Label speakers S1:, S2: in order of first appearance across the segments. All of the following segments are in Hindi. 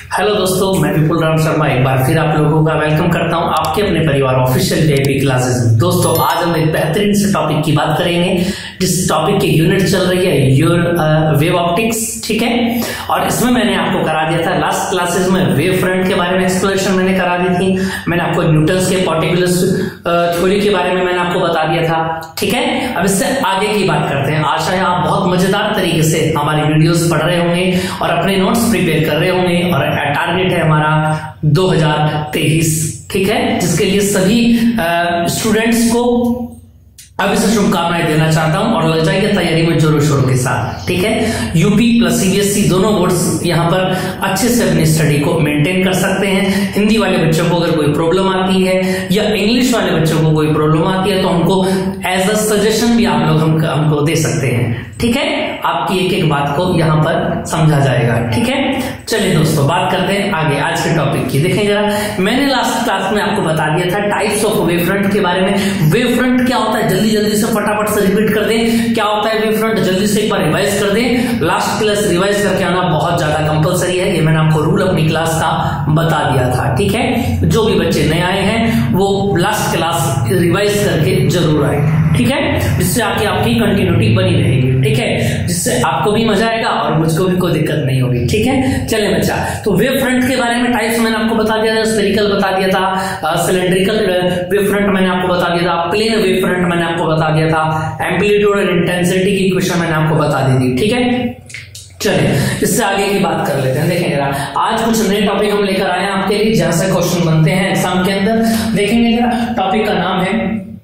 S1: हेलो दोस्तों, मैं विपुल राम शर्मा एक बार फिर आप लोगों का वेलकम करता हूं आपके अपने परिवार ऑफिशियल वीआईपी क्लासेस में। दोस्तों, आज हम एक बेहतरीन से टॉपिक की बात करेंगे जिस टॉपिक की यूनिट चल रही है योर वेव ऑप्टिक्स। ठीक है, और इसमें मैंने आपको करा दिया था लास्ट क्लासेस में वेव फ्रंट के बारे में एक्सप्लेनेशन मैंने करा दी थी। मैंने आपको न्यूटन्स के पार्टिकुलर्स थ्योरी के बारे में मैंने आपको बता दिया था। ठीक है, अब इससे आगे की बात करते हैं। आशा है आप बहुत मजेदार तरीके से हमारी वीडियोस पढ़ रहे होंगे और अपने नोट्स प्रिपेयर कर रहे होंगे। और टारगेट है हमारा 2023, ठीक है, जिसके लिए सभी स्टूडेंट्स को अभी से शुभकामनाएं देना चाहता हूं और लग जाइए तैयारी में जोरों शोरों के साथ। ठीक है, यूपी प्लस सीबीएसई दोनों बोर्ड्स यहां पर अच्छे से अपनी स्टडी को मेंटेन कर सकते हैं। हिंदी वाले बच्चों को अगर कोई प्रॉब्लम आती है या इंग्लिश वाले बच्चों को कोई प्रॉब्लम आती है तो हमको एज अ सजेशन भी आप लोग हमको दे सकते हैं। ठीक है, आपकी एक एक बात को यहां पर समझा जाएगा। ठीक है, चलिए दोस्तों बात करते हैं आगे आज के टॉपिक की। देखें जरा, मैंने लास्ट क्लास में आपको बता दिया था टाइप्स ऑफ वेव फ्रंट के बारे में। वेव फ्रंट क्या होता है जल्दी से फटाफट से रिपीट कर दें। क्या होता है वेव फ्रंट, जल्दी से एक बार रिवाइज कर दें। लास्ट क्लास रिवाइज करके आना बहुत ज्यादा कंपलसरी है, ये मैंने आपको रूल अपनी क्लास का बता दिया था। ठीक है, जो भी बच्चे नए आए हैं वो लास्ट क्लास रिवाइज करके जरूर आए। ठीक है, जिससे आके आपकी कंटिन्यूटी बनी रहेगी। ठीक है, जिससे आपको भी मजा आएगा और मुझको भी कोई दिक्कत नहीं होगी। ठीक है, चले बच्चा, तो वेव फ्रंट के बारे में टाइप्स मैंने आपको बता दिया था। स्फेरिकल बता दिया था, सिलेंड्रिकल वेव फ्रंट मैंने आपको बता दिया था, प्लेन वेव फ्रंट मैंने आपको बता दिया था, एम्पलीट्यूड और इंटेंसिटी की इक्वेशन मैंने आपको बता दी थी। ठीक है, चलिए इससे आगे की बात कर लेते हैं। देखेंगे जरा, आज कुछ नए टॉपिक हम लेकर आए हैं आपके लिए जहां से क्वेश्चन बनते हैं एग्जाम के अंदर। देखेंगे जरा, टॉपिक का नाम है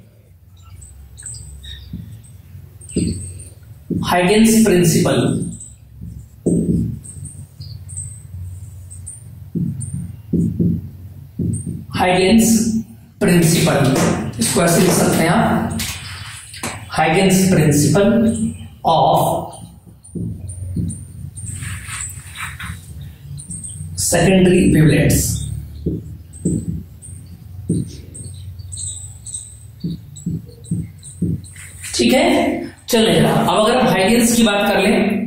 S1: हाइगेन्स प्रिंसिपल। हाइगेन्स प्रिंसिपल, इसको ऐसे लिख सकते हैं आप, Huygens principle of secondary wavelets. ठीक है, चलेगा। अब अगर हम हाइगेन्स की बात कर लें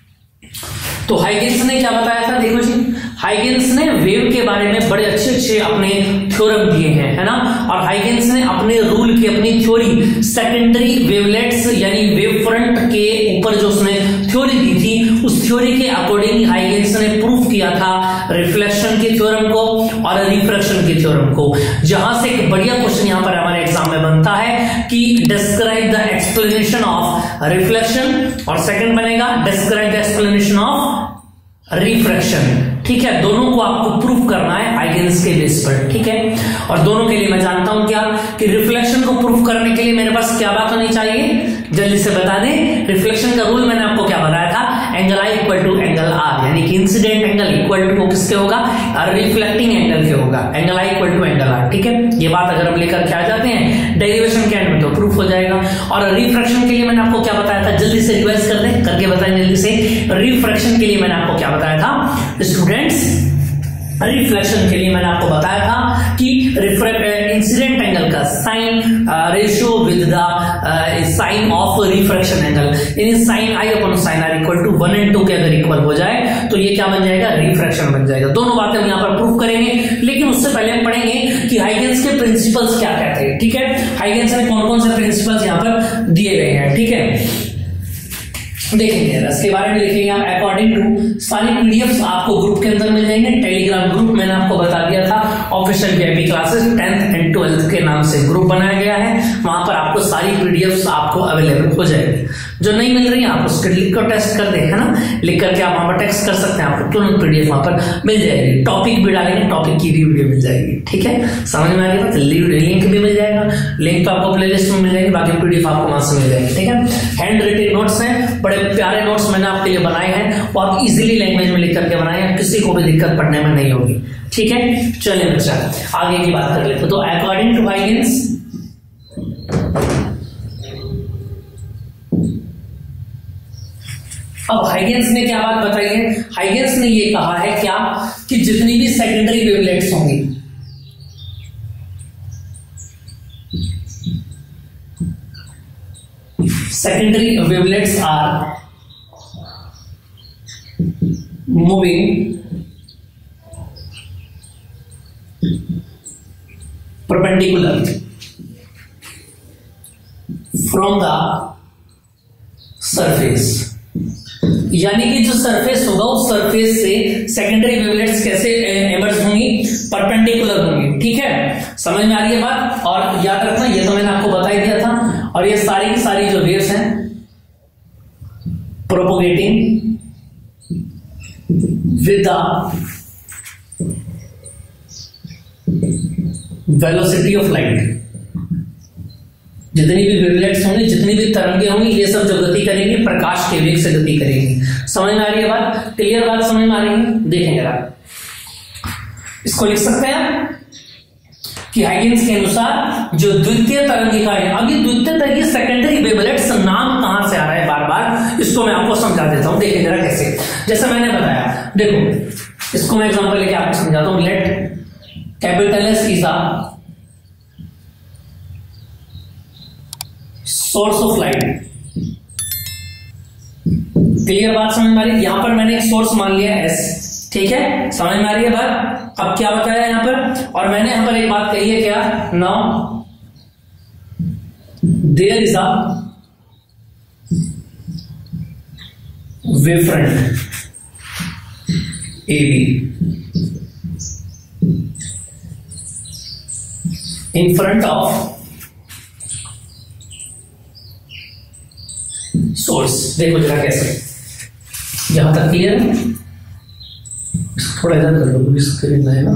S1: तो हाइगेन्स ने क्या बताया था, देखो जी, हाइगेन्स ने वेव के बारे में बड़े अच्छे अपने थ्योरम दिए हैं, है ना। और हाइगेन्स ने अपने रूल की, अपनी थ्योरी सेकेंडरी वेवलेट्स यानी वेव फ्रंट के ऊपर जो उसने थ्योरी दी थी, उस थ्योरी के अकॉर्डिंग हाइगेन्स ने प्रूफ किया था रिफ्लेक्शन के थ्योरम को और रिफ्रैक्शन के थ्योरम को। जहां से एक बढ़िया क्वेश्चन यहां पर हमारे एग्जाम में बनता है कि describe the explanation of reflection, और सेकंड बनेगा describe the explanation of refraction. ठीक है, दोनों को आपको प्रूफ करना है हाइगेन्स के बेस पर। ठीक है, और दोनों के लिए मैं जानता हूं क्या कि रिफ्लेक्शन को प्रूफ करने के लिए मेरे पास क्या बात होनी चाहिए, जल्दी से बता दें। रिफ्लेक्शन का रूल मैंने आपको क्या बताया था, angle i equal to angle r, यानी कि इंसिडेंट एंगल इक्वल टू किसके होगा, रिफ्लेक्टिंग एंगल के होगा, angle i equal to angle r. ठीक है, ये बात अगर हम लेकर के आ जाते हैं डेरिवेशन के एंड में तो प्रूफ हो जाएगा। और रिफ्रैक्शन के लिए मैंने आपको क्या बताया था, जल्दी से रिवाइज कर दें, करके बताएं जल्दी से। रिफ्रैक्शन के लिए मैंने आपको क्या बताया था स्टूडेंट्स, रिफ्लेक्शन के लिए मैंने आपको बताया था कि इंसिडेंट एंगल का sine ratio with the sine of refraction angle, यानी sine i upon sine r equal to 1 और 2 के अगर इक्वल हो जाए तो ये क्या बन जाएगा, रिफ्रैक्शन बन जाएगा। दोनों बातें हम यहाँ पर प्रूफ करेंगे, लेकिन उससे पहले हम पढ़ेंगे कि हाइगेन्स के प्रिंसिपल्स क्या कहते हैं। ठीक है, हाइगेन्स ने कौन कौन से प्रिंसिपल्स यहाँ पर दिए गए हैं। ठीक है, देखेंगे इसके बारे में, देखेंगे आप। अकॉर्डिंग टू सारी पीडीएफ्स आपको ग्रुप के अंदर मिल जाएंगे। टेलीग्राम ग्रुप मैंने आपको बता दिया था, official VIP classes 10th and 12th के नाम से ग्रुप बनाया गया है। वहां पर आपको सारी पीडीएफ्स आपको अवेलेबल हो जाएगी। जो नहीं मिल रही है आप उसके लिख कर टेस्ट कर दे, है ना, लिख करके आप वहां पर टेक्स्ट कर सकते हैं, आपको तुरंत पीडीएफ वहां पर मिल जाएगी। टॉपिक भी डालेंगे, टॉपिक की भी वीडियो मिल जाएगी। ठीक है, समझ में आ गया, लिंक भी मिल जाएगा, लिंक तो आपको प्लेलिस्ट में मिल जाएगी, बाकी पीडीएफ आपको वहां से मिल जाएगी। ठीक है, हैंड रिटन नोट्स हैं, बड़े प्यारे नोट्स मैंने आपके लिए बनाए हैं और आप इजीली लैंग्वेज में लिख करके बनाए हैं, किसी को भी दिक्कत पढ़ने में नहीं होगी। ठीक है, चलिए बच्चा आगे की बात कर लेते। तो अकॉर्डिंग टू हाइगेन्स, अब हाइगेन्स ने क्या बात बताई है, हाइगेन्स ने ये कहा है क्या कि जितनी भी सेकेंडरी वेवलेट्स होंगी, secondary wavelets are moving perpendicular from the surface, यानी कि जो सरफेस होगा उस सरफेस से सेकेंडरी वेवलेट्स कैसे एमर्ज होंगी, परपेंडिकुलर होंगी। ठीक है, समझ में आ रही है बात। और याद रखना ये तो मैंने आपको बता ही दिया था। और ये सारी की सारी जो वेव्स हैं propagating with the velocity of light, जितनी भी वेवलेट्स होंगी, जितनी भी तरंगे होंगी, ये सब जो गति करेंगी प्रकाश के वेग से गति करेंगी। समझ में आ रही है बात, क्लियर बात समझ में आ रही है। देखेंगे आप इसको लिख सकते हैं कि हाइगेन्स के अनुसार जो द्वितीय तरंगिका है, अब ये द्वितीय तरंगिका सेकेंडरी वेवलेट्स नाम कहां से आ रहा है बार बार, इसको मैं आपको समझा देता हूं। देखिए जरा कैसे, जैसे मैंने बताया, देखो इसको मैं एग्जांपल लेके आपको समझाता हूं। Let capital S is a source of light. Clear बात समझ में आ रही है। यहां पर मैंने एक सोर्स मान लिया एस, ठीक है, समझ में आ रही है बात। अब क्या बताया यहां पर, और मैंने यहां पर एक बात कही है क्या, now there is a wave front A B in front of source. देखो जरा कैसे, यहां तक क्लियर है। थोड़ा इधर कर लो, स्क्रीन है ना,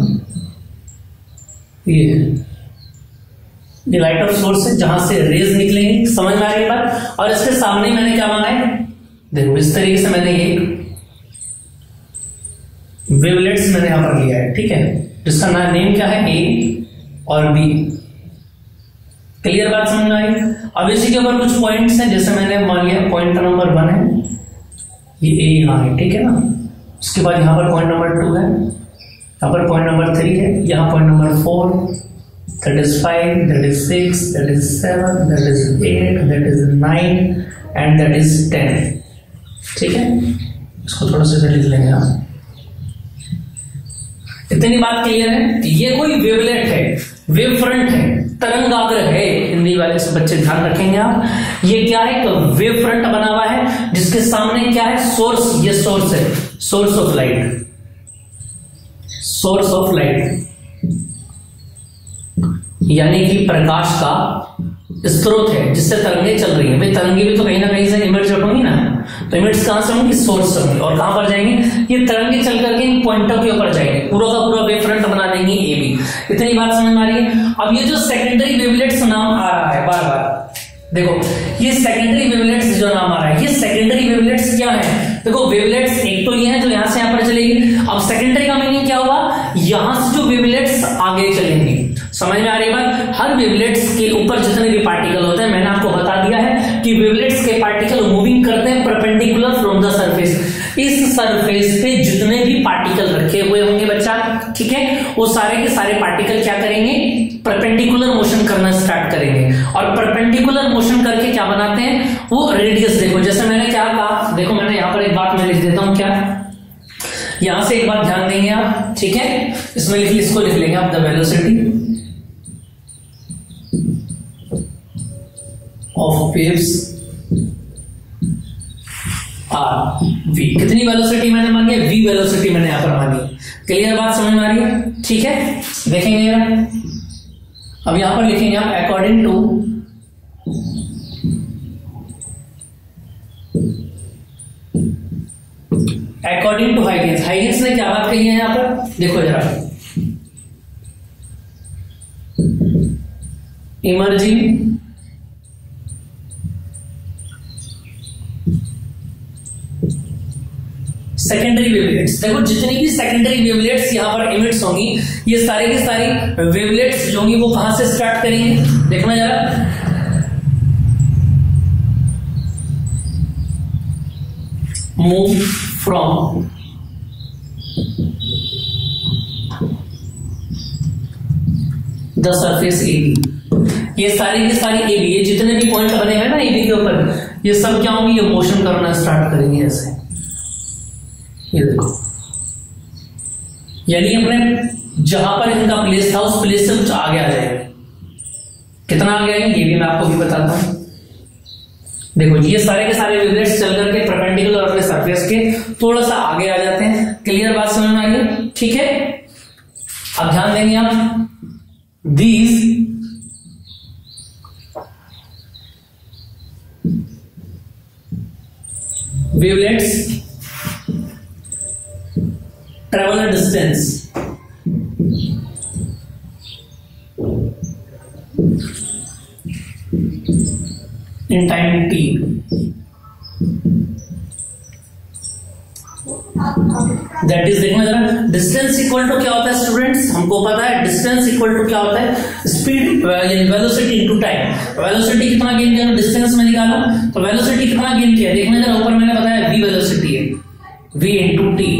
S1: ये लाइट ऑफ सोर्स है जहां से रेज निकलेंगी। समझ में आ रही बात। और इसके सामने मैंने क्या मांगा है, देखो इस तरीके से मैंने ये वेवलेट्स मैंने यहां पर लिया है, ठीक है, जिसका नाम नेम क्या है, ए और बी। क्लियर बात समझ में आई। अब इसी के ऊपर कुछ पॉइंट्स हैं, जैसे मैंने मान लिया पॉइंट नंबर 1 है, ये ए यहां है, ठीक है ना। उसके बाद यहां पर पॉइंट नंबर 2 है, यहां पर पॉइंट नंबर 3 है, यहां point number 4, that is 5, that is 6, that is 7, that is 8, that is 9 and that is 10। ठीक है, इसको थोड़ा सा लिख लेंगे आप। इतनी बात क्लियर है। ये कोई वेवलेट है, वेव फ्रंट है, तरंगाग्र है, हिंदी वाले से बच्चे ध्यान रखेंगे आप। ये क्या है, तो वेव फ्रंट बना हुआ है, जिसके सामने क्या है, सोर्स। ये सोर्स है, source of light, source of light यानी कि प्रकाश का स्रोत है जिससे तरंगे चल रही है। भाई तरंगे भी तो कहीं ना कहीं से इमर्ज होंगी ना, तो इमर्ज कहां से होंगी, सोर्स से होंगी। और कहां पर जाएंगे, ये तरंगे चल करके इन पॉइंटों के ऊपर जाएंगे, पूरा का पूरा वेव फ्रंट बना देंगे ए बी। इतनी बात समझ में आ रही है। अब ये जो सेकेंडरी वेवलेट्स नाम आ रहा है बार बार, देखो ये सेकेंडरी वेवलेट्स जो नाम आ रहा है, ये सेकेंडरी वेवलेट्स क्या है, देखो वेवलेट्स एक तो ये है जो यहां से यहां पर चलेगी। अब सेकेंडरी का मीनिंग क्या हुआ, यहां से जो वेवलेट्स आगे चलेंगी। समझ में आ रही बात। हर वेवलेट्स के ऊपर जितने भी पार्टिकल होते हैं, मैंने आपको बता दिया है कि वेवलेट्स के पार्टिकल मूविंग करते हैं परपेंडिकुलर फ्रॉम द सरफेस। इस सरफेस पे जितने भी पार्टिकल रखे हुए होंगे बच्चा, ठीक है, वो सारे के सारे पार्टिकल क्या करेंगे, परपेंडिकुलर मोशन करना स्टार्ट करेंगे। और परपेंडिकुलर मोशन करके क्या बनाते हैं, वो रेडियस। देखो जैसे मैंने क्या कहा, देखो मैंने यहां पर एक बात मैं लिख देता हूं, क्या, यहां से एक बात ध्यान देंगे आप, ठीक है, इसमें इसको लिख लेंगे आप, the velocity of waves are v. कितनी वेलोसिटी मैंने मानी है, वी वेलोसिटी मैंने यहां पर मानी। क्लियर बात समझ में आ रही है, ठीक है। देखेंगे अब यहां पर लिखेंगे आप, अकॉर्डिंग टू हाइगेन्स। हाइगेन्स ने क्या बात कही है यहां पर, देखो जरा, इमर्जिंग सेकेंडरी वेवलेट्स। देखो जितनी भी सेकेंडरी वेवलेट्स यहां पर इमिट्स होंगी, ये सारे की सारी वेवलेट्स जो होंगी वो कहां से स्टार्ट करेंगे, देखना जरा, move from the surface A B. ये सारी की सारी ए बी, ये जितने भी पॉइंट बने हैं ना ए बी के ऊपर, ये सब क्या होंगे, ये मोशन करना स्टार्ट करेंगे ऐसे। ये देखो, यानी अपने जहां पर इनका प्लेस था उस प्लेस से कुछ आगे आ जाएंगे। कितना आगे आएंगे ये भी मैं आपको भी बताता हूं। देखो ये सारे के सारे वेवलेट्स चल करके परपेंडिकुलर अपने सरफेस के थोड़ा सा आगे आ जाते हैं। क्लियर बात समझ में आ गई? ठीक है, अब ध्यान देंगे आप, these wavelets travel a distance in time t. That is, देखना जरा, डिस्टेंस इक्वल टू क्या होता है स्टूडेंट्स, हमको पता है डिस्टेंस इक्वल टू क्या होता है, speed velocity into time. Velocity कितना गेन किया, डिस्टेंस में निकाला तो वेलोसिटी कितना गेन किया, देखना जरा, ऊपर मैंने बताया v वेलोसिटी है, v इनटू t।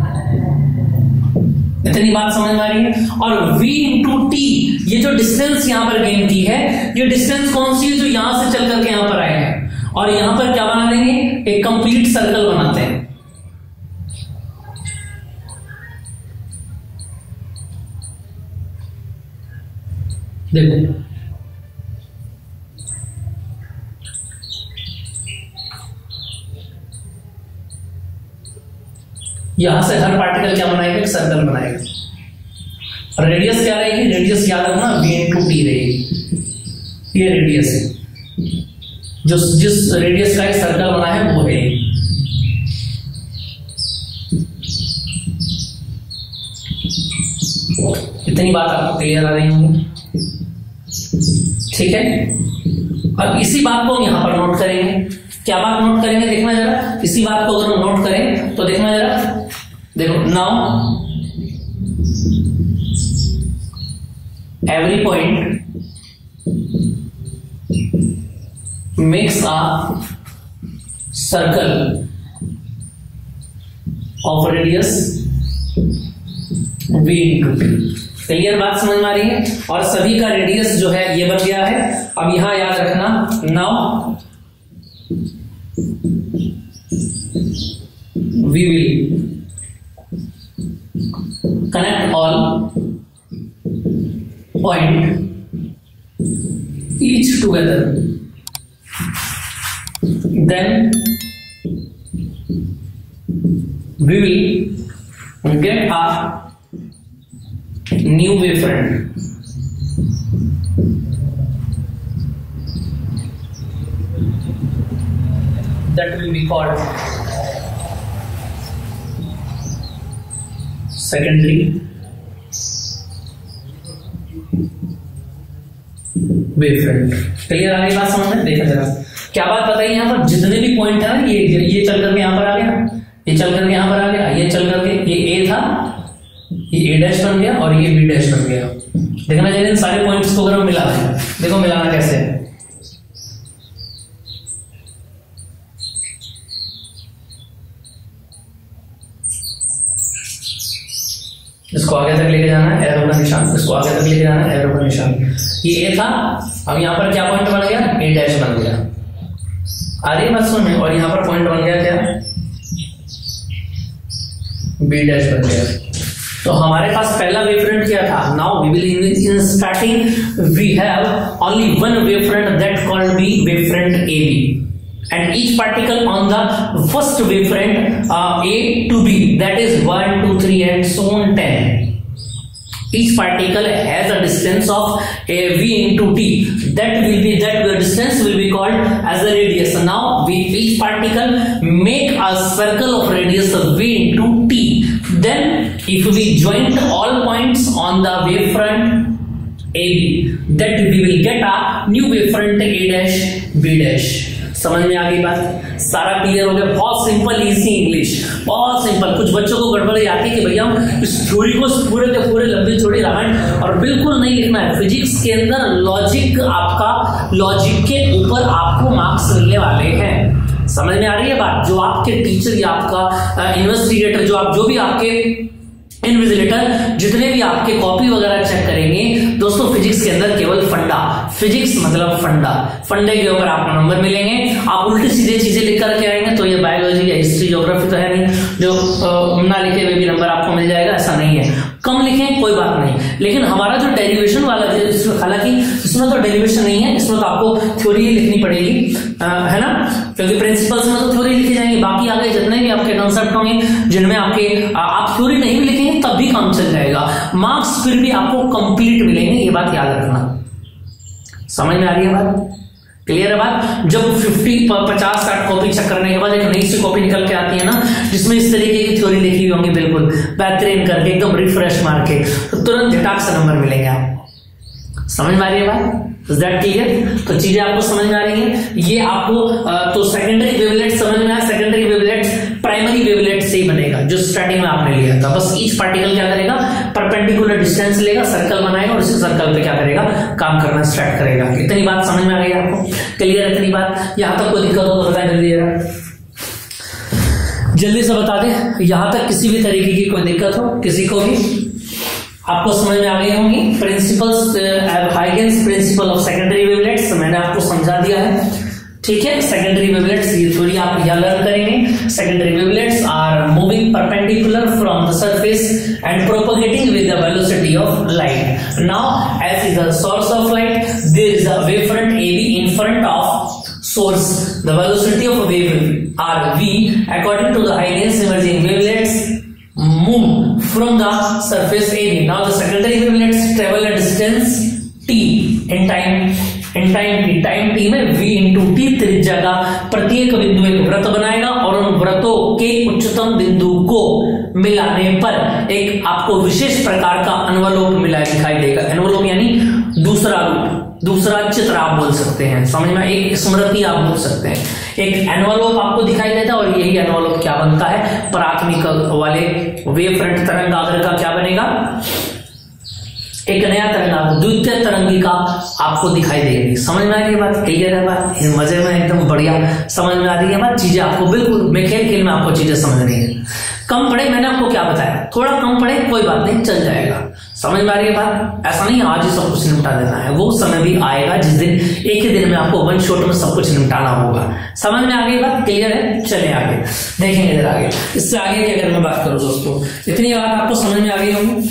S1: इतनी बात समझ में आ रही है? और v इनटू t, ये जो डिस्टेंस यहां पर गेन की है, ये डिस्टेंस कौन सी है, जो यहां से चल करके यहां पर आए हैं, और यहां पर क्या बना देंगे, एक कंप्लीट सर्कल बनाते हैं। देखो यहां से हर पार्टिकल क्या बनाएगा, एक सर्कल बनाएगा। रेडियस क्या रहेगी, रेडियस याद रखना v इनटू टी रहेगी। ये रेडियस है, जो जिस रेडियस का एक सर्कल बना है वो है। इतनी बात आपको क्लियर आ रही होंगी? ठीक है, अब इसी बात को हम यहां पर नोट करेंगे। क्या बात नोट करेंगे, देखना जरा, इसी बात को अगर हम नोट करें तो देखना जरा, देखो, now every point makes a circle of radius v into t. Clear बात समझ में आ रही है? और सभी का रेडियस जो है ये बन गया है। अब यहां याद रखना, now we will connect all point each together, then we will get a new wavefront। That will be called secondary wavefront। Clear आ गई बात समझ में? देखा जरा, क्या बात बताइए, यहाँ पर जितने भी पॉइंट है ना, ये चल करके यहाँ पर आ गया, ये चल करके यहाँ पर आ गया, ये चल करके ये A था, ये A डैश बन गया और ये B डैश बन गया। देखना चाहिए इन सारे पॉइंट्स को अगर हम मिला दें, देखो मिलाना कैसे है। इसको आगे तक लेके जाना है, एरो का निशान, इसको आगे तक लेके जाना है, एरो का निशान। ये A था, अब यहाँ पर क्या पॉइंट बन गया, A डैश बन गया। आ रही बात समझ में? और यहाँ पर पॉइंट बन गया क्या, B डैश बन गया। तो हमारे पास पहला वेवफ्रंट क्या था, now we will in starting we have only one wavefront that called be wavefront AB, and each particle on the first wavefront A to B, that is 1 2 3 and so on 10. Each particle has a distance of v into t, that the distance will be called as the radius. Now each particle make a circle of radius of v into t. Then if we join all points on the wavefront AB, that we will get a new wavefront A dash B dash. समझ में आ गई बात? सारा क्लियर हो गया? बहुत सिंपल इजी इंग्लिश, बहुत सिंपल। कुछ बच्चों को गड़बड़ी आती है कि भैया इस थ्योरी को पूरे के पूरे लंबी चौड़ी रामायण और बिल्कुल नहीं लिखना है। फिजिक्स के अंदर लॉजिक, आपका लॉजिक के ऊपर आपको मार्क्स मिलने वाले हैं। समझ में आ रही है बात? जो आपके टीचर या आपका इन्वेस्टिगेटर, जो भी आपके इन्विजिलेटर जितने भी आपके कॉपी वगैरह चेक करेंगे दोस्तों, फिजिक्स के अंदर केवल फंडा, फिजिक्स मतलब फंडा, फंडे के ऊपर आपको नंबर मिलेंगे। आप उल्टी सीधे चीजें लिख करके आएंगे तो ये बायोलॉजी या हिस्ट्री ज्योग्राफी तो है नहीं जो ना लिखे हुए भी नंबर आपको मिल जाएगा, ऐसा नहीं है। कम लिखें कोई बात नहीं, लेकिन हमारा जो डेरिवेशन वाला है, हालांकि इसमें तो डेरिवेशन नहीं है, इसमें तो आपको थ्योरी ही लिखनी पड़ेगी, है ना, क्योंकि प्रिंसिपल्स में तो थ्योरी लिखी जाएगी। बाकी आगे जितने भी आपके कंसेप्ट होंगे जिनमें आपके आप थ्योरी नहीं भी लिखेंगे तब भी काम चल जाएगा, मार्क्स फिर भी आपको कंप्लीट मिलेंगे, ये बात याद रखना। समझ में आ रही है बात? क्लियर है बात? जब 50-60 कॉपी चेक करने के बाद एक नई सी कॉपी निकल के आती है ना जिसमें इस तरीके की थ्योरी लिखी हुई होंगी बिल्कुल बेहतरीन करके एकदम रिफ्रेश मार के, तो तुरंत झटाक से नंबर मिलेंगे आपको। समझ में आ रही है बात? Is that clear? तो चीजें आपको समझ में आ रही हैं। ये आपको तो सेकेंडरी वेवलेट समझ में आया, सेकेंडरी वेवलेट प्राइमरी वेवलेट से ही बनेगा जो स्टार्टिंग में आपने लिया था। बस ईच पार्टिकल क्या करेगा, परपेंडिकुलर डिस्टेंस लेगा, सर्कल बनाएगा और उसी सर्कल पे क्या करेगा, काम करना स्टार्ट करेगा। इतनी बात समझ में आ गई आपको? क्लियर है इतनी बात? यहां तक कोई दिक्कत हो तो बताए जल्दी से बता दे। यहां तक किसी भी तरीके की कोई दिक्कत हो किसी को भी, आपको समझ में आ गई होंगी। Principles, Huygens principle of secondary wavelets मैंने आपको समझा दिया है, ठीक है। सेकेंडरी वेवलेट्स ये थोड़ी आप यहां लर्न करेंगे। Secondary wavelets are moving perpendicular from the surface and propagating with the velocity of light. Now S is the source of light there is a wave front AB in front of source. The velocity of a wave r v according to the Huygens emerging wavelets move from the surface AB. Now the secondary wavelets travel a distance t in time t में v into t त्रिज्या का प्रत्येक बिंदु एक वृत्त बनाएगा और उन वृत्तों के उच्चतम बिंदु को मिलाने पर एक आपको विशेष प्रकार का एनवलप मिला दिखाई देगा। एनवलप यानी दूसरा रूप, दूसरा चित्र आप बोल सकते हैं, समझ में, एक स्मृति आप बोल सकते हैं। एक एनवलप आपको दिखाई देता है और यही एनवलप क्या बनता है, प्राथमिक वाले वेव फ्रंट तरंगाग्र का क्या बनेगा, एक नया तरंगाग्र, द्वितीय तरंगिका आपको दिखाई देगी। समझ में आ रही है बात? क्लियर है बात? मजे में एकदम बढ़िया समझ में आ रही है बात? चीजें आपको बिल्कुल में खेल में आपको चीजें समझ रही है। कम पढ़े, मैंने आपको क्या बताया, थोड़ा कम पढ़े कोई बात नहीं, चल जाएगा। समझ में आ रही है बात? ऐसा नहीं आज ही सब कुछ निपटा देना है, वो समय भी आएगा जिस दिन एक ही दिन में आपको वन शॉट में सब कुछ निपटाना होगा। समझ में आ गई बात? क्लियर है? चले आगे देखेंगे इधर आगे। इससे आगे की अगर मैं बात करूं दोस्तों, इतनी बात आपको समझ में आ गई होगी।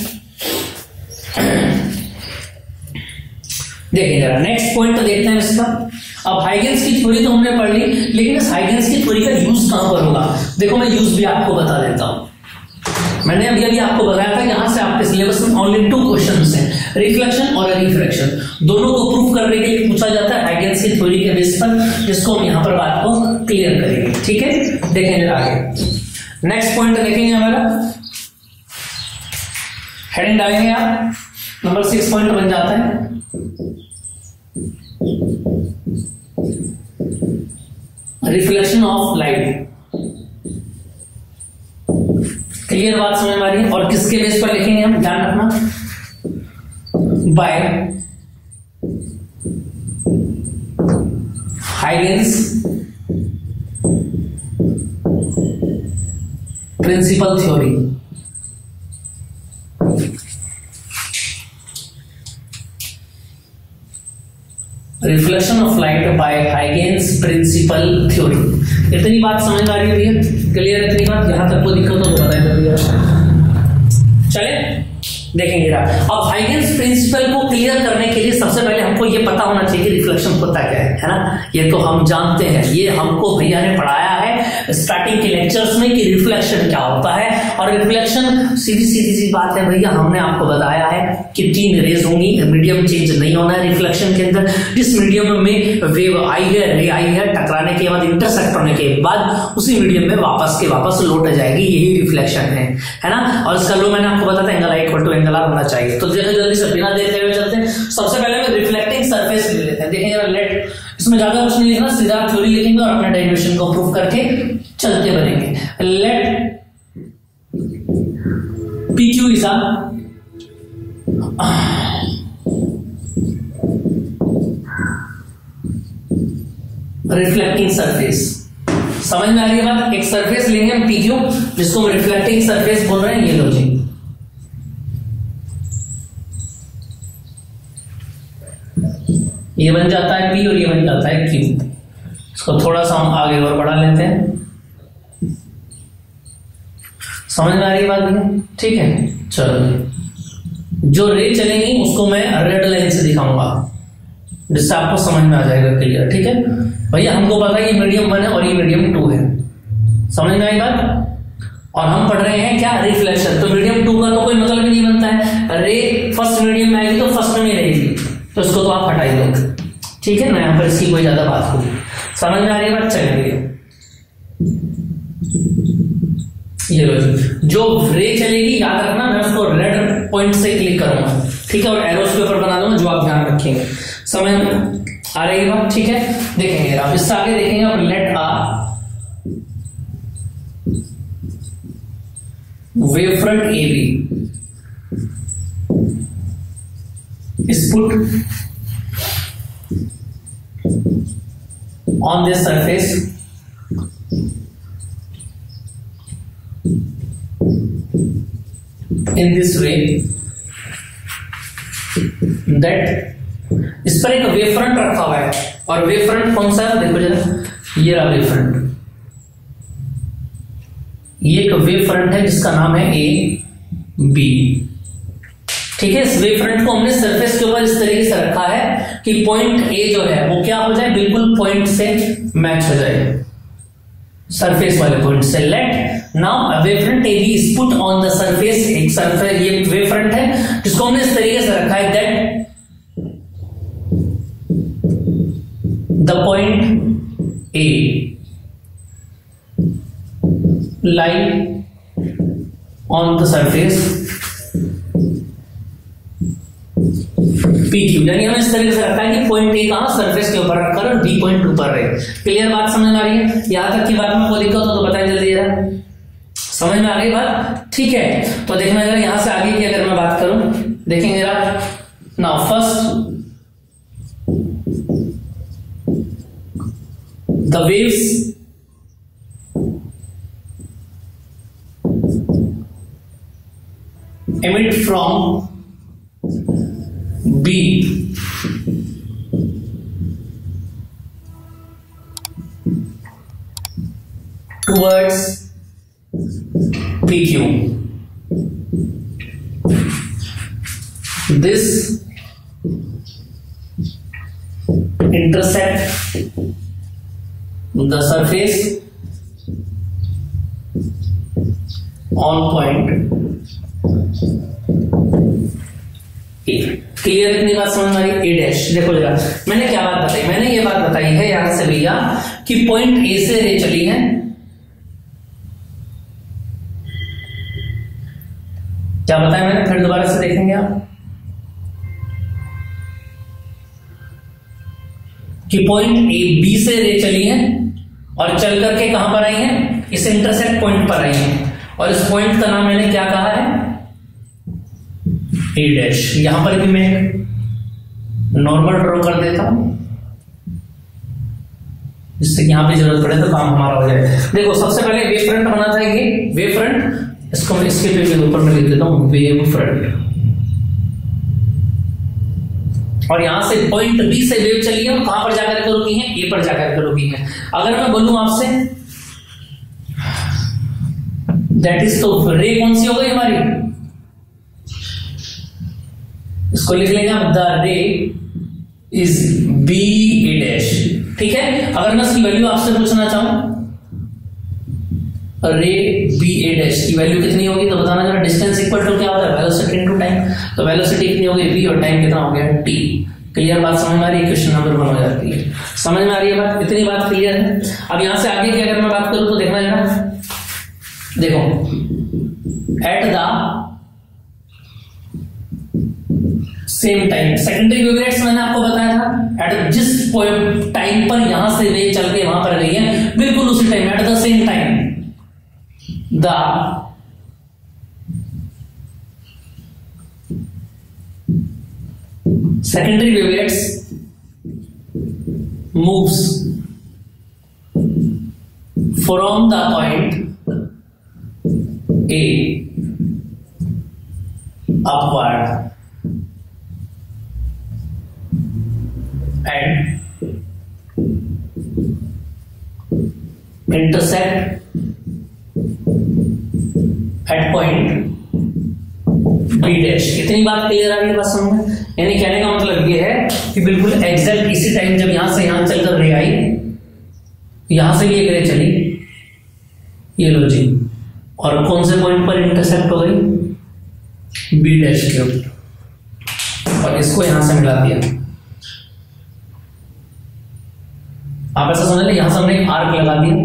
S1: देखिए जरा नेक्स्ट पॉइंट देखते हैं इसका। अब हाइगेन्स की थ्योरी तो हमने पढ़ ली, लेकिन इस हाइगेन्स की थ्योरी का यूज कहां पर होगा, देखो मैं यूज भी आपको बता देता हूं। मैंने अभी आपको बताया था यहां से आपके सिलेबस में ओनली 2 क्वेश्चंस हैं, रिफ्लेक्शन और रिफ्रैक्शन, दोनों को प्रूव करने के लिए पूछा जाता है हाइगेन्स की थ्योरी के बेस पर, जिसको हम यहां पर बात को क्लियर करेंगे, ठीक है। देखेंगे आगे नेक्स्ट पॉइंट देखेंगे हमारा, हेडिंग डालेंगे आप, नंबर 6 पॉइंट बन जाता है रिफ्लेक्शन ऑफ लाइट। क्लियर बात समझ में आ रही है? और किसके बेस पर लिखेंगे हम, ध्यान रखना, by Huygens principle theory. Reflection of light by Huygens principle theory. इतनी बात समझ में आ रही है? क्लियर? इतनी बात, यहां तक कोई दिक्कत हो तो बताएं। चले देखेंगे। अब हाइगेन्स प्रिंसिपल को क्लियर करने के लिए सबसे पहले हमको ये पता होना चाहिए कि रिफ्लेक्शन होता क्या है ना। ये तो हम जानते हैं, ये हमको भैया ने पढ़ाया है स्टार्टिंग के लेक्चर्स में कि रिफ्लेक्शन क्या होता है। और रिफ्लेक्शन सीधी सी बात है भैया, हमने आपको बताया है कि 3 रेज होंगी, मीडियम चेंज नहीं होना है रिफ्लेक्शन के अंदर। जिस मीडियम में वेव आई है, रे आई है, टकराने के बाद इंटरसेक्ट होने के बाद उसी मीडियम में वापस लौट जाएगी, यही रिफ्लेक्शन है ना। और इसका लो मैंने आपको बताया था angle i equal to angle r होना चाहिए। तो जल्दी से बिना देखते हुए चलते हैं। सबसे पहले मैं रिफ्लेक्टिंग सरफेस ले लेते हैं। देखिए जरा, लेट, इसमें ज्यादा कुछ नहीं लिखना, सीधा थ्योरी लिखेंगे और अपने डेरिवेशन को प्रूव करके चलते बनेंगे। Let PQ is a reflecting surface. समझ में आ रही है बात? एक सरफेस लेंगे हम PQ, जिसको हम रिफ्लेक्टिंग सरफेस बोल रहे हैं। ये लो जी, ये बन जाता है P और ये बन जाता है Q। इसको थोड़ा सा हम आगे और बढ़ा लेते हैं। समझ में आ रही बात है? ठीक है, चलो जो रे चलेंगी उसको मैं रेड लाइन से दिखाऊंगा जिससे आपको समझ में आ जाएगा क्लियर। ठीक है भैया, हमको पता है ये मीडियम 1 है और ये मीडियम 2 है, समझ में आई बात। और हम पढ़ रहे हैं क्या, रिफ्लेक्शन। तो मीडियम 2 का तो कोई मतलब ही नहीं बनता है, रे फर्स्ट मीडियम में आएगी तो फर्स्ट में रहेगी, तो इसको तो आप हटाई दो। ठीक है ना, यहां पर इसकी कोई ज्यादा बात होगी। समझ में आ रही है बात? चलेंगे ये लो, जो रे चलेगी याद रखना, मैं उसको रेड पॉइंट से क्लिक करूंगा। ठीक है, और एरोस के ऊपर बना दूंगा जो आप ध्यान रखेंगे। समझ में आ रही है बात? ठीक है, देखेंगे आप इससे आगे देखेंगे आप, let a wavefront AB is put on this surface in this way that इस पर एक वेव फ्रंट रखा हुआ है, और वेव फ्रंट कौन सा है देखो जरा, ये रहा वेव फ्रंट। ये एक वेव फ्रंट है जिसका नाम है ए बी। ठीक है, इस वेव फ्रंट को हमने सरफेस के ऊपर इस तरीके से रखा है कि पॉइंट ए जो है वो क्या हो जाए, बिल्कुल पॉइंट से मैच हो जाए, सरफेस वाले पॉइंट से। Let now wave front A B is put on the surface. एक सरफेस, ये वेव फ्रंट है जिसको हमने इस तरीके से रखा है that the point A lie on the surface PQ, यानी हमें इस तरीके से रखा है कि पॉइंट ए कहां, सरफेस के ऊपर रखकर और बी पॉइंट ऊपर रहे। क्लियर बात समझ में आ रही है? यहां तक की बात में कोई दिक्कत हो तो बताएं जल्दी जरा, समझ में आ गई बात? ठीक है, तो देखना जरा यहां से आगे की अगर मैं बात करूं, देखेंगे जरा। Now first the waves emit from B towards PQ. This intersect the surface on point clear? इतनी बात समझ में आ रही? ए डैश देखो जरा, मैंने क्या बात बताई, मैंने ये बात बताई है यहां से भैया कि पॉइंट ए से रे चली है, क्या बताया मैंने, फिर दोबारा से देखेंगे आप कि पॉइंट ए बी से रे चली है और चल करके कहां पर आई है, इस इंटरसेक्ट पॉइंट पर आई है, और इस पॉइंट का नाम मैंने क्या कहा है, ए डैश। यहां पर भी मैं नॉर्मल ड्रॉ कर देता हूं जिससे कि यहां पे जरूरत पड़े तो काम हमारा हो जाए। देखो सबसे पहले वेव फ्रंट बना था, ये वेव फ्रंट, इसको मैं इसके पेज के ऊपर में लिख देता हूं वेव फ्रंट, और यहां से पॉइंट बी से वेव चली है, कहां पर जाकर के रुकी है, ए पर जाकर के रुकी है। अगर मैं बोलूं आपसे दैट इज, तो रे कौन सी हो गई हमारी, इसको लिख लेंगे आप, द रे इज बी ए डैश। ठीक है, अगर मैं इसकी वैल्यू आपसे पूछना चाहूं, रे बी ए डैश की वैल्यू कितनी होगी, तो बताना जरा। डिस्टेंस इक्वल टू क्या होता है, वेलोसिटी इनटू टाइम, तो वेलोसिटी कितनी होगी v, और टाइम कितना हो गया t। क्लियर बात समझ में आ रही है? क्वेश्चन नंबर 1 हो जाती है, समझ में आ रही है बात? इतनी बात क्लियर है। अब यहां से आगे की अगर मैं बात करूं तो देखना जरा, देखो at the same time, secondary wavelets मैंने आपको बताया था, एट जिस टाइम पर यहां से वे चल के वहां पर गई है, बिल्कुल उसी time, at the same time the secondary wavelets moves from the point A upward and intersect at point B dash. इतनी बात क्लियर आ रही है बस समझ में? यानी कहने का मतलब ये है कि बिल्कुल एग्जैक्ट इसी टाइम जब यहां से यहां चलकर रे आई, यहां से भी एक रे चली, ये लो जी, और कौन से पॉइंट पर इंटरसेक्ट हो गई? B डैश के ऊपर, और इसको यहां से मिला दिया। आप ऐसा समझ लें, यहां से हमने एक आर्क लगा दिया,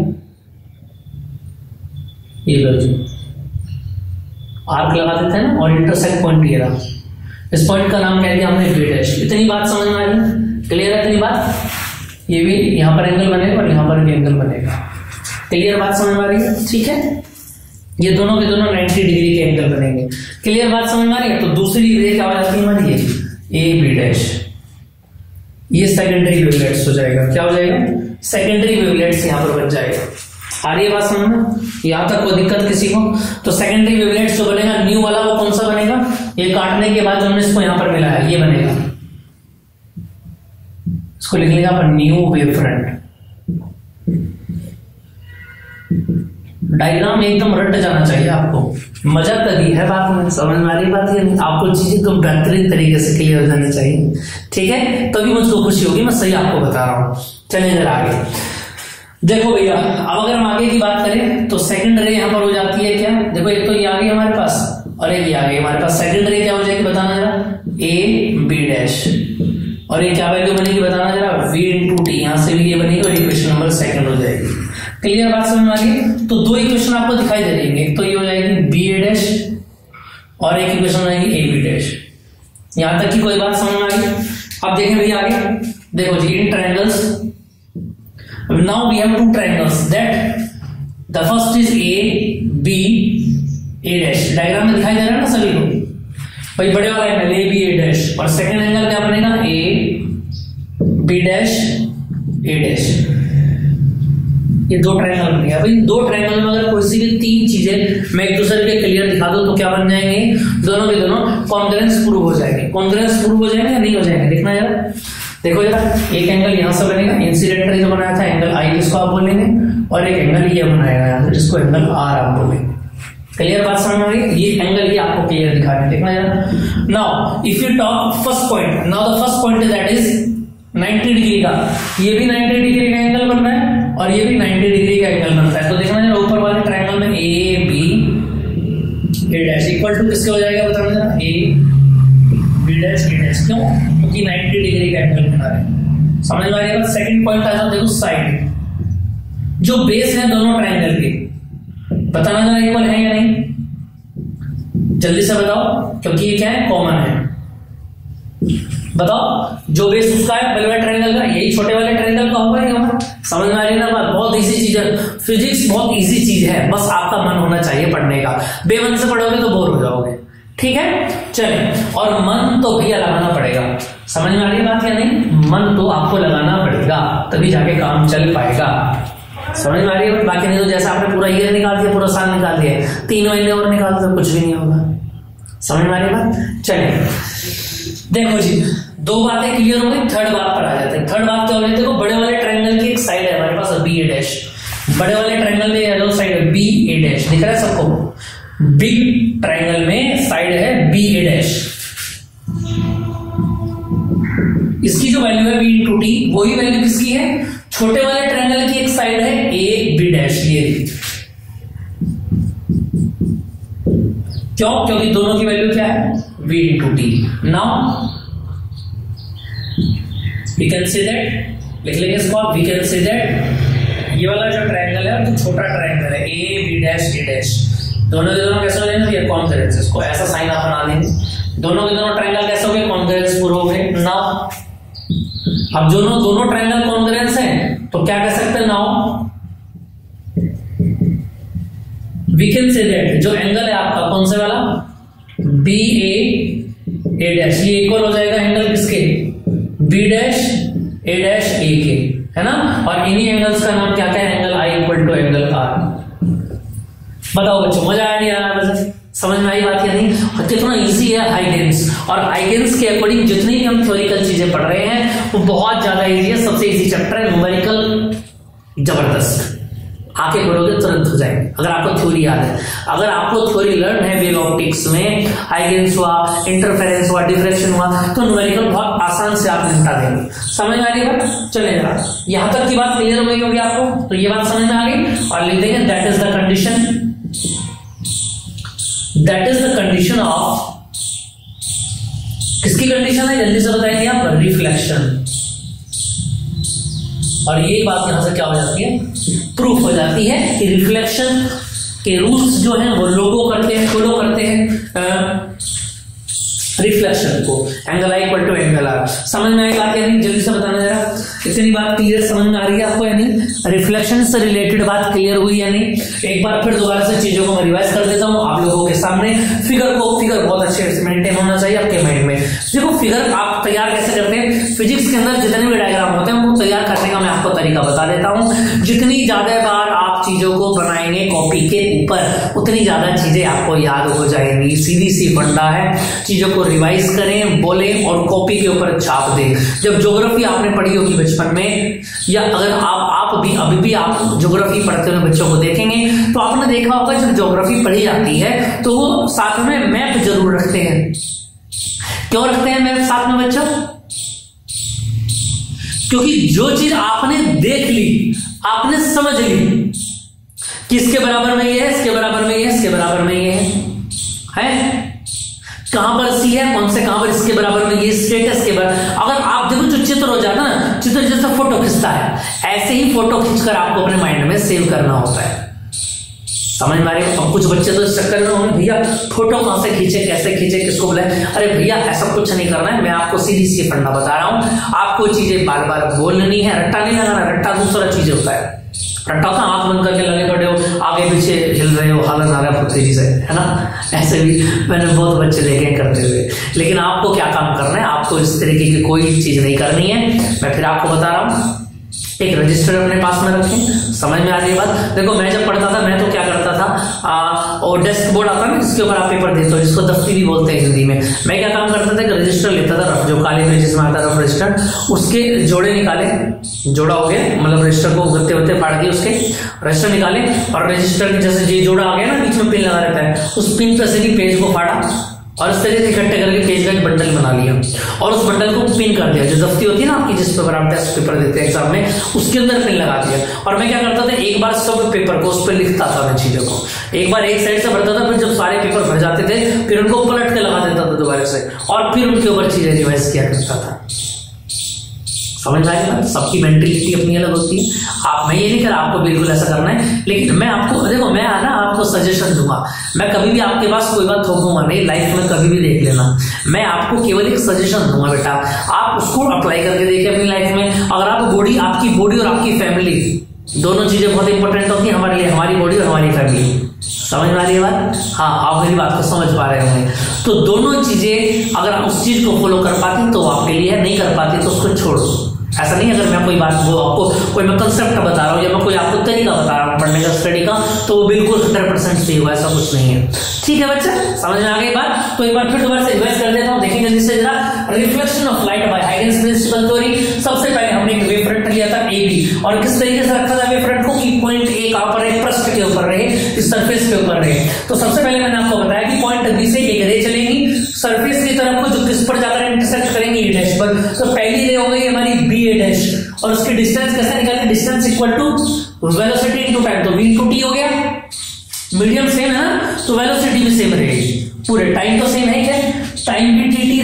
S1: ये लो जी, आर्क लगा देते हैं ना, और इंटरसेक्ट पॉइंट ये रहा। इस पॉइंट का नाम कह दिया हमने B डैश। इतनी बात समझ में आ रही? क्लियर है इतनी बात? ये भी यहां पर एंगल बनेगा और यहां पर भी एंगल बनेगा। क्लियर बात समझ में आ रही है? ठीक है, ये दोनों के दोनों 90 डिग्री के एंगल बनेंगे। क्लियर बात समझ में आ रही है? तो दूसरी रे क्या हो जाती है हमारी? ये A B डैश, ये सेकेंडरी वेवलेट्स हो जाएगा। क्या हो जाएगा? सेकेंडरी वेवलेट्स यहां पर बन जाएगा। आ रही है बात समझ में? यहां तक कोई दिक्कत किसी को? तो सेकेंडरी वेवलेट्स जो बनेगा न्यू वाला, वो कौन सा बनेगा? ये काटने के बाद जो हमने इसको यहां पर मिला है, ये बनेगा। इसको लिख लेगा अपन न्यू वेव फ्रंट। डायग्राम एकदम रट जाना चाहिए आपको, मजा तभी है बात में, समझ में आ रही बात? है आपको चीजें तो बेहतरीन तरीके से क्लियर हो जानी चाहिए, ठीक है? तभी मुझको खुशी होगी, मैं सही आपको बता रहा हूं। चलिए जरा आगे देखो भैया। अब अगर हम आगे की बात करें तो सेकंड रे यहां पर हो जाती है क्या? देखो एक तो ये आ गई हमारे पास और एक ये आ गई हमारे पास। सेकंड रे क्या हो जाएगी बताना जरा? A B डैश, और ये क्या वैल्यू बनेगी बताना जरा? V into t. यहां से भी ये बनेगी और इक्वेशन नंबर सेकंड हो जाएगी। क्लियर बात समझ में आ गई? तो दो इक्वेशन आपको दिखाई दे रही है, एक तो ये हो जाएगी B A डैश और एक इक्वेशन हो जाएगी A B डैश। यहां तक की कोई बात समझ में आ गई? अब देखें भैया आगे, देखो जी, in triangles now we have two triangles that the first is A B A dash। Diagram में दिखाई दे रहा है ना सभी को भाई? बड़े वाला angle A B A dash, और सेकंड एंगल क्या बनेगा? A B dash A dash। ये दो ट्रायंगल बन गया भाई। दो ट्रायंगल में अगर कोई सी भी तीन चीजें मैं एक दूसरे के क्लियर दिखा दूं तो क्या बन जाएंगे? दोनों के दोनों कॉन्ग्रुएंस प्रूव हो जाएंगे। कॉन्ग्रुएंस प्रूव हो जाएंगे या नहीं हो जाएंगे? देखना यार, देखो जरा, एक एंगल यहां से बनेगा, इंसिडेंट रे जो बनाया था एंगल I जिसको आप बोलेंगे, और एक एंगल ये बनाएगा यहां से जिसको एंगल R आप बोलेंगे। क्लियर बात समझ में आ रही? ये एंगल ही आपको क्लियर दिखा रहे हैं, देखना जरा। Now if you talk first point, now the first point that is 90 degree का, ये भी 90 डिग्री का एंगल बन रहा है और ये भी 90 डिग्री का एंगल बनता है। तो देखना जरा, ऊपर वाले ट्रायंगल में A B A dash equal to किसके हो जाएगा बताना जरा? A B dash A dash. क्यों? क्योंकि 90 डिग्री का एंगल बना रहे हैं। समझ में आ रही है? सेकंड पॉइंट आता है, देखो साइड, जो बेस है दोनों ट्रायंगल के, बताना जरा इक्वल है या नहीं? जल्दी से बताओ, क्योंकि ये क्या है? कॉमन है। बताओ, जो बेस उसका है बड़े वाले ट्रायंगल का, यही छोटे वाले ट्रायंगल का होगा या? समझ में आ रही है ना बात? बहुत इजी चीज है, फिजिक्स बहुत इजी चीज है, बस आपका मन होना चाहिए पढ़ने का। बेमन से पढ़ोगे तो बोर हो जाओगे, ठीक है? चले, और मन तो भैया लगाना पड़ेगा। समझ में आ रही बात या नहीं? मन तो आपको लगाना पड़ेगा, तभी जाके काम चल पाएगा। समझ में आ रही है? बाकी नहीं तो जैसा आपने पूरा ईयर निकाल दिया, पूरा साल निकाल दिया, 3 महीने और निकाल दिया, कुछ भी नहीं होगा। समझ में आ रही बात? चले, देखो जी, दो बातें क्लियर हो गई, थर्ड बात पर आ जाते हैं। थर्ड बात क्या हो रही है? देखो, बड़े वाले ट्रायंगल की एक साइड है हमारे पास B A डैश, बड़े वाले ट्रायंगल में येलो साइड है B A डैश, दिख रहा है सबको? बिग ट्रायंगल में साइड है B A डैश, इसकी जो वैल्यू है V इंटू टी, वही वैल्यू किसकी है? छोटे वाले ट्रायंगल की एक साइड है A B डैश। ये क्यों? क्योंकि दोनों की वैल्यू क्या है? V into t. Now we can say that, लिख लेंगे इसको, वी कैन से दैट ये वाला जो ट्रायंगल है तो छोटा ट्रायंगल है A B dash A dash, दोनों के दोनों कैसे हो जाएंगे? ये कॉन्ग्रुएंस, इसको ऐसा साइन आप बना लेंगे। दोनों के दोनों ट्रायंगल कैसे हो गए? कॉन्ग्रुएंस पूरे हो गए। नाउ अब दोनों ट्रायंगल कॉन्ग्रुएंस हैं तो क्या कह सकते हैं? Now we can say that जो एंगल है आपका कौन से वाला? B A डैश, ये इक्वल हो जाएगा एंगल किसके? B dash A dash A के, है ना? और इन्हीं एंगल्स का नाम क्या क्या है? Angle I equal to angle R। बताओ बच्चों, मजा आया नहीं आया? समझ में आई बात या नहीं? कितना इजी है हाइगेन्स, और हाइगेन्स के अकॉर्डिंग जितनी भी हम थ्योरिकल चीजें पढ़ रहे हैं वो बहुत ज्यादा इजी है। सबसे इजी चैप्टर है न्यूमेरिकल, जबरदस्त, आके पढ़ोगे तुरंत हो जाएंगे अगर आपको थ्योरी याद है। अगर आपको थ्योरी लर्न है वेव ऑप्टिक्स में, हाइगेन्स हुआ, इंटरफेरेंस हुआ, डिफ्रैक्शन हुआ, तो न्यूमेरिकल बहुत आसान से आप निपटा देंगे। समझ में आ रही बात? चलेगा, यहां तक की बात क्लियर हो गई होगी आपको, तो ये बात समझ में आ गई। और लिख देंगे that is the condition, that is the condition of, किसकी कंडीशन है जल्दी से बताएंगे आप? रिफ्लेक्शन। और ये बात यहां से क्या हो जाती है? प्रूफ हो जाती है कि रिफ्लेक्शन के रूल्स जो हैं वो लोगो करते हैं, फॉलो करते हैं रिफ्लेक्शन को। Angle i equal to angle r. समझ में आई बात या नहीं? जल्दी से बताना जरा, इतनी बात क्लियर समझ में आ रही है आपको या नहीं? रिफ्लेक्शन से रिलेटेड बात क्लियर हुई या नहीं? एक बार फिर दोबारा से चीजों को मैं रिवाइज कर देता हूं आप लोगों के सामने। फिगर बहुत अच्छे से मेंटेन होना चाहिए आपके माइंड में। देखो फिगर आप तैयार कैसे करते हैं, फिजिक्स के अंदर जितने भी डायग्राम होते हैं वो तैयार करने का मैं आपको तरीका बता देता हूं। जितनी ज्यादा बार आप चीजों को बनाएंगे कॉपी के ऊपर, उतनी ज्यादा चीजें आपको याद हो जाएंगी। सीधी सी फंडा है, चीजों को रिवाइज करें, बोलें और कॉपी के ऊपर छाप दें। जब ज्योग्राफी आपने पढ़ी होगी बचपन में, या अगर आप भी अभी भी आप ज्योग्राफी पढ़ते हुए बच्चों को देखेंगे तो आपने देखा होगा जब ज्योग्राफी पढ़ी जाती है तो वो साथ में मैप जरूर रखते हैं। क्यों रखते हैं मैप साथ में बच्चों? क्योंकि जो चीज आपने देख ली, आपने समझ ली, किसके बराबर में ये है, इसके बराबर में ये है, इसके बराबर में ये है कहां पर सी है, कौन से कहां पर इसके बराबर में ये स्टेटस के बराबर। अगर आप देखो जो चित्र हो जाता है ना, चित्र जैसे फोटो खींचता है, ऐसे ही फोटो खींचकर आपको अपने माइंड में सेव करना होता है। समझ में आ रही है? अब कुछ बच्चे तो इस चक्कर में होंगे भैया फोटो कहां से खींचे, कैसे खींचे, किसको बुलाए। अरे भैया ऐसा कुछ नहीं करना है, मैं आपको सीधी सी पढ़ना बता रहा हूं। आपको चीजें बार बार बोलनी है, रट्टा नहीं लगाना। रट्टा दूसरा चीज होता है। रट्टा होता आंख बंद करके लगे पड़े हो, आगे पीछे हिल रहे हो, हालन आ रहा है तेजी से, है ना? ऐसे भी मैंने बहुत बच्चे देखे करते हुए। लेकिन आपको क्या काम करना है, आपको इस तरीके की कोई चीज नहीं करनी है। मैं फिर आपको बता रहा हूं, एक रजिस्टर अपने पास में रखें। समझ में आ रही है बात? देखो मैं जब पढ़ता था मैं तो क्या करता था, और डेस्क बोर्ड आता है जिसके ऊपर आप पेपर देते हो, जिसको दफ्ती भी बोलते हैं हिंदी में। मैं क्या काम करता था कि रजिस्टर लेता था, जो काले पेजेस में आता रफ रजिस्टर, उसके जोड़े निकाले, जोड़ा हो गया मतलब रजिस्टर को गत्ते वत्ते फाड़ के उसके रजिस्टर निकाले, और रजिस्टर के जैसे ये जोड़ा आ गया ना, बीच में पिन लगा रहता है, उस पिन पे से भी पेज को फाड़ा और इस तरीके से इकट्ठे करके पेज का एक बंडल बना लिया और उस बंडल को पिन कर दिया। जो दफ्ती होती है ना आपकी, जिस पेपर आप टेस्ट पेपर देते हैं एग्जाम में, उसके अंदर पिन लगा दिया। और मैं क्या करता था, एक बार सब पेपर को उस पर लिखता था मैं चीजों को, एक बार एक साइड से भरता था, फिर जब सारे पेपर भर जाते थे फिर उनको पलट के लगा देता था दोबारा से, और फिर उनके ऊपर चीजें रिवाइज किया करता था। समझ आएगा ना? सबकी मेंटेलिटी अपनी अलग होती है। मैं ये नहीं कर आपको बिल्कुल ऐसा करना है, लेकिन मैं आपको देखो, मैं ना आपको सजेशन दूंगा। मैं कभी भी आपके पास कोई बात थोपूंगा नहीं, लाइफ में कभी भी देख लेना। मैं आपको केवल एक सजेशन दूंगा बेटा, आप उसको अप्लाई करके देखिए अपनी लाइफ में। अगर आप आपकी बॉडी और आपकी फैमिली दोनों चीजें बहुत इंपॉर्टेंट होती है हमारे लिए, हमारी बॉडी और हमारी फैमिली। समझ में आ रही है बात? हाँ, आप मेरी बात को समझ पा रहे होंगे। तो दोनों चीजें अगर आप उस चीज को फॉलो कर पाती तो आपके लिए है, नहीं कर पाती तो उसको छोड़ दो। ऐसा नहीं अगर मैं कोई बात वो आपको कोई मैं कंसेप्ट बता रहा हूँ या मैं कोई आपको तरीका बता रहा हूँ पढ़ने का, स्टडी का, तो वो बिल्कुल 100% सही हुआ, ऐसा कुछ नहीं है। ठीक है बच्चा, समझ में आ गई बात? तो एक बार फिर दोबारा से रिवाइज कर देता हूँ, देखेंगे जल्दी जरा। Reflection of light by Huygens principle theory. सबसे पहले हमने एक वेव फ्रंट लिया था AB, और किस तरीके से रखा था वेव फ्रंट को कि पॉइंट A कहां पर है, पृष्ठ के ऊपर रहे, इस सरफेस के ऊपर रहे। तो सबसे पहले मैंने आपको बताया कि पॉइंट B से एक रे चलेंगी सरफेस की तरफ को, जो किस पर जाकर इंटरसेक्ट करेंगे, A डैश पर। तो पहली रे हो गई हमारी BA डैश, और उसकी डिस्टेंस कैसे निकालेंगे, distance equal to velocity into time, तो v इनटू t हो गया। मीडियम सेम है ना, तो वेलोसिटी भी सेम रहेगी, पूरे टाइम तो सेम है क्या, टाइम भी tt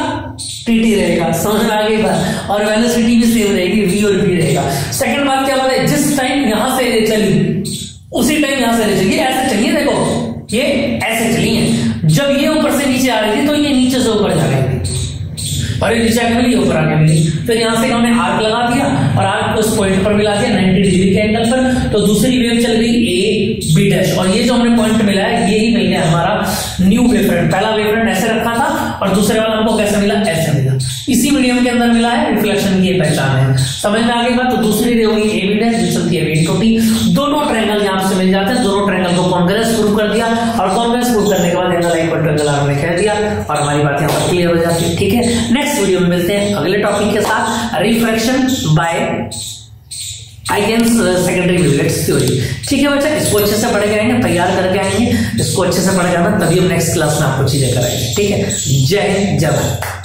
S1: रहेगा, समझ में आ गई बात? और वेलोसिटी भी सेम रहेगी, v और v रहेगा। सेकंड बात क्या बोले, जिस टाइम यहां से रे चली उसी टाइम यहां से रे चली, ऐसे चलिए, देखो ये ऐसे चली है। जब ये ऊपर से नीचे आ रही थी तो ये नीचे से ऊपर जा रही थी, और ये नीचे आके मिली, ऊपर आके मिली। फिर यहां से हमने आर्क लगा दिया और आर्क को उस पॉइंट पर मिला दिया 90 डिग्री के एंगल पर, तो दूसरी वेव चल गई A B डैश, और ये जो हमने पॉइंट मिला है यही मिल गया हमारा न्यू वेवफ्रंट, पहला वेवफ्रंट ऐसे रखा था और दूसरे वाला हमको कैसे मिला, ऐसे मिला, इसी मीडियम के अंदर मिला है, रिफ्लेक्शन की ये पहचान है। समझ में आ गई बात। तो दूसरी रे होगी ए बी डैश जो चलती है बी टू टी, दोनों ट्रायंगल यहां से मिल जाते हैं, दोनों ट्रायंगल को कॉन्ग्रेस प्रूव कर दिया और कॉन्ग्रेस प्रूव करने के बाद angle equal to angle r में कह दिया और हमारी बात यहां पर क्लियर हो जाती है। ठीक है, नेक्स्ट वीडियो में मिलते हैं अगले टॉपिक के साथ, refraction by Huygens secondary wavelets theory. ठीक है बच्चा, इसको अच्छे से पढ़ के आएंगे, तैयार करके आएंगे, इसको अच्छे से पढ़ के आना, तभी हम नेक्स्ट क्लास में आपको चीजें कराएंगे। ठीक है, जय हिंद, जय भारत।